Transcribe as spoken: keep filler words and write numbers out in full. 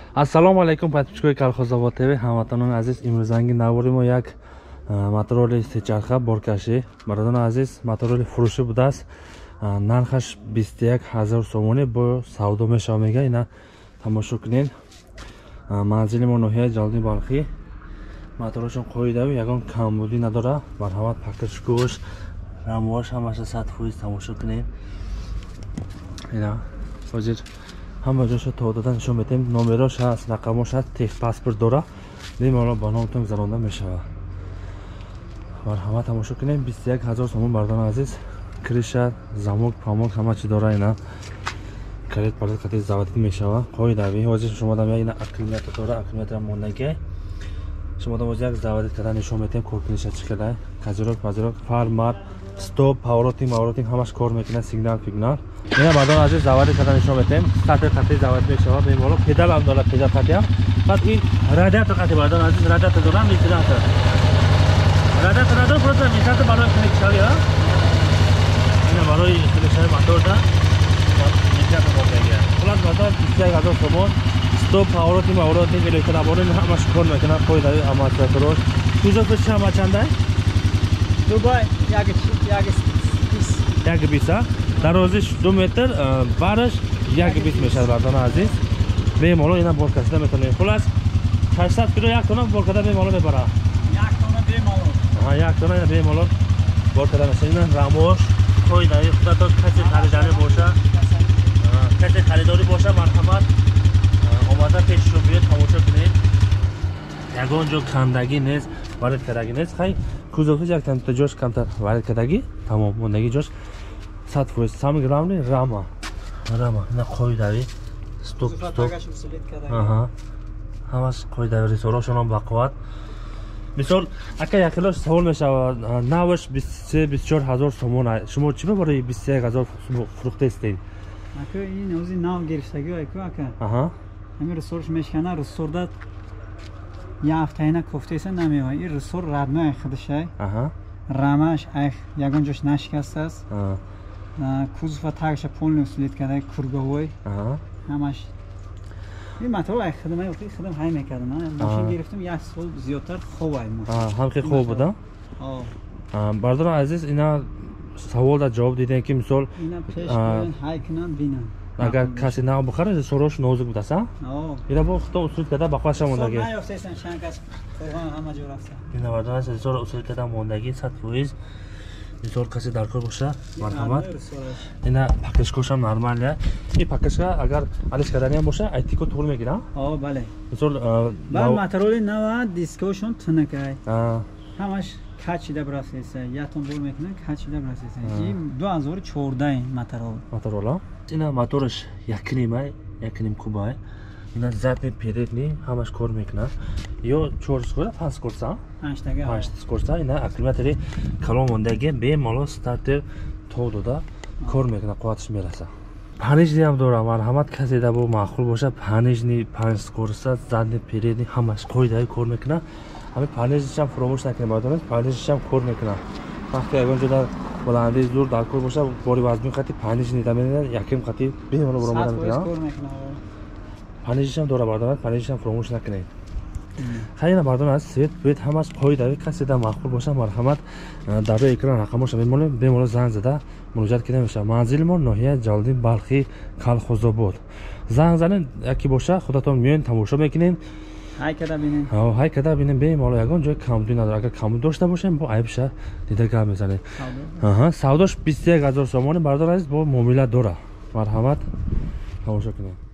Assalomu alaykum подписчикои Колхозобод ТВ ҳамватанони азиз, имрӯзанги навори мо як мотороли сечарха боркаши бародарони азиз, мотороли фурӯшӣ будааст. Нархаш бисту як ҳазор сомоне бо савдо мешава мега. Ина тамошо кунед. Манзили мо ноҳияи Ҷалдини Балхӣ. Моторашон қоидави, ягон камбудӣ надора. Марҳамат пакашгош, рамоаш ҳамаша сад фоиз тамошо кунед. Ина ҳозир ҳама ҷошо то дода нишон метем. Номерош ҳаст, рақамош ҳаст, техпаспорт дора. Бемало ба номтон гузаронда мешава. Марҳамат тамошо кунед. бисту як ҳазор сомон бародарони азиз. Криша, замок, памок ҳама чи дора. Ина карет палет қати заводӣ мешава. Қоидави ҳозир шумо дам як аккумулятор дора, аккумулятор мондаги. Шумо дам ҳозир як заводӣ када нишон метем, коркуниша чи када. Казирок, пазирок, фармар, стоп, павроти, мавроти ҳамаш кор мекунад, сигнал, сигнал. Ина бародарони азиз заводӣ када нишон метем. Стартер қати заводӣ мешава. Бемало педал ам дора, педал қати ам. Баъд ин радиатор қати бародарони азиз, радиатор дора, вентилятор. Радиатор надор, просто вентилятор барои кунекшави, а? Ина барои кунекшави моторда. Вентилятор мондаги. Хулас бародарони бисту як ҳазор сомон. Стоп, павроти, мавроти, электрабори ҳамаш кор мекунад. Қоидави амортизаторош. Кузовиш чама чандай? Дубай як як бист. Дарозиш ду метр, бараш як бист мешавад бародарони азиз. Бемало ина боркашида метавонед. Хулас шашсад кило як тона боркада бемало мебара. як тона бемало. Ага, як тона ина бемало боркада мешавад. Ина рамош қоидави худато каси харидори боша. Каси харидори боша, марҳамат омада пешшо биёд тамошо кунед. Ягон ҷо кандагӣ нест, варид кардагӣ нест. Хай кузовиш як тамта ҷош камтар варид кардагӣ, тамом мондагӣ ҷош сад фоиз. Самик рамни рама. Рама ина қоидави стоп стоп. Аҳа. Ҳамаш қоидави рисорошонам бақувват. Мисол ака як килош савол мешава, наваш бисту се бисту чор ҳазор сомон. Шумо чӣ барои бисту як ҳазор фурӯхтаистед? Ака ин ози нав гирифтагӣ айку ака. Аҳа. Ҳамин рисорш мешкана, рисорда я ҳафтаина кофтаиса намева. Ин рисор радмаи худашай. Аҳа. Рамаш айх ягон ҷош нашикастааст. Аҳа. Кузова тагша полный усилит кадай курговой. Аҳа. Ҳамаш ин мотор айх хидмай оқи хидм ҳай мекардам. Машин гирифтам як сол зиёдтар ховай мо. Аа, ҳамки хоб буда? О. Аа, бародарони азиз, ина савол да ҷавоб дидем ки мисол ина пеш кунан ҳай кунан бинан. Агар каси нав бухара рисорош нозук будаса? О. Ина бо худо усулит када ба худаш мондаги. Сол наёфтаистан шанкас қурбон ҳама ҷо рафта. Ина бародарони азиз, рисор усулит када мондаги сад фоиз. Мисол каси даркор боша, марҳамат. Ина пакашкошам нормалия. Ин пакашка агар алиш кадани ҳам боша, айтико туғл мегира? О, бале. Мисол ба мотороли нава дискошон тунакай. Аа. Ҳамаш качида брасеса, ятон бор мекунан, качида брасеса. Ин ду ҳазор и чордаҳ моторол. Моторола. Ина мотораш якнимай, якним кубай. Ина задни передни ҳамаш кор мекунад. Ё чор скорса, панҷ скорса? Панҷтага. панҷ скорса. Ина аккумулятори калон мондаги бемало стартер то дода кор мекунад, қувваташ мераса. Панижни ҳам дора, марҳамат касе да бо маъқул боша, панижни панҷ скорса, задни передни ҳамаш қоидави кор мекунад. Ҳамин панижишам фуромӯш накунед, бародарони панижишам кор мекунад. Вақте ягон ҷода баландии зур дар кор боша, бори вазмин қати панижни даменад, яким қати бемало буромада мекунад. Панижишам дора бародарони, панижишам фуромӯш накунед. Хайна бародарони аз свет свет ҳамаш қоидави касе да маъқул боша, марҳамат дар рӯи экран рақамоша бемолем, бемало занг зада муроҷиат кида мешавад. Манзили мо ноҳияи Ҷалдини Балхӣ, Колхозобод. Занг занед, яке боша, худатон меёед, тамошо мекунед. ҳай када бинем. Ҳо, ҳай када бинем, бемало ягон ҷои камбудӣ надора. Агар камбуд дошта бошем, бо айбша дида гап мезанед. Аҳа, савдош бисту як ҳазор сомони бародарони азиз, бо муомила дора. Марҳамат, тамошо кунед.